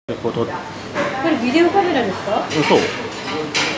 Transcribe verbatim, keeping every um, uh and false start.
こう撮って、 これビデオカメラですか？ そう